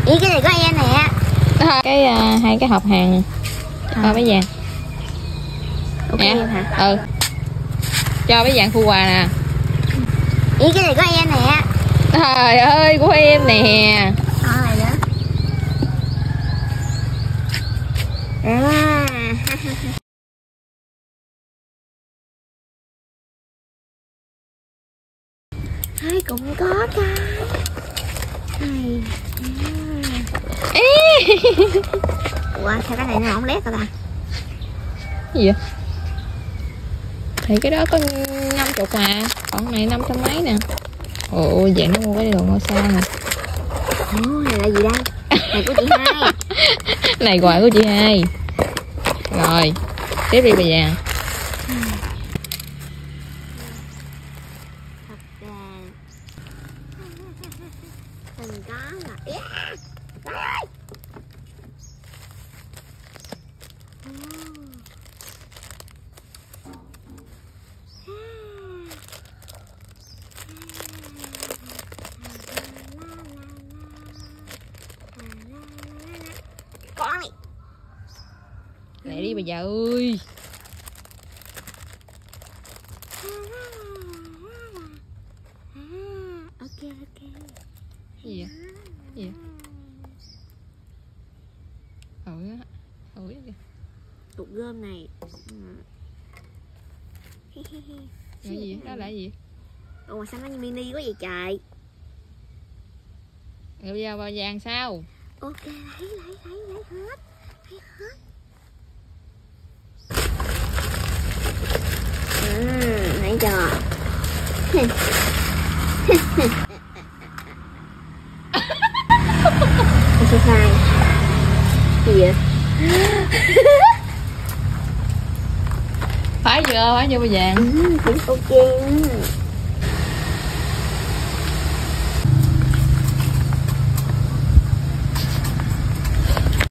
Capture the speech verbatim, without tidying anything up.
Ý cái này có em nè. Cái uh, hai cái hộp hàng cho bé vàng. Ok nè. em hả? Ừ. Cho bé vàng khu quà nè. Ý cái này có em nè. Trời ơi của em nè. Rồi đó. À. Hai cũng có cái này. Ê. Ủa sao cái này nó không lét rồi ta? Gì vậy? Thì cái đó có năm chục mà, còn này năm trăm mấy nè. Ồ vậy nó mua cái đồ ngôi sao nè. Ủa này là gì đây? Này của chị hai. Này quà của chị hai. Rồi tiếp đi bà vàng. Thật ra mình có là yeah. Con này. Lại đi bà già ơi. Ok ok. Gì vậy? Gì vậy? Ủi á. Ủi kìa. Cục gom này. Cái gì? Đó là gì? Ủa sao nó như mini quá vậy trời? Rồi bây giờ bà vàng sao? Ok lấy lấy lấy lấy hết. Lấy hết. Ừ, nãy giờ. Sao sai? Gì vậy? Phải chưa? Phải chưa bà vàng? Ừ, cũng ok.